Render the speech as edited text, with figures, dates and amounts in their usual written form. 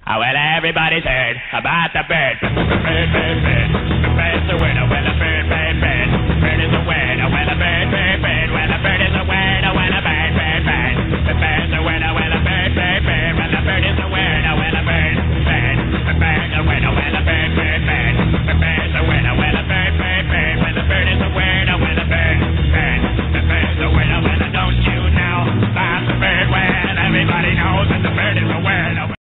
Well, everybody's heard about the bird. Bird, bird, bird. The bird's the winner. Well, the bird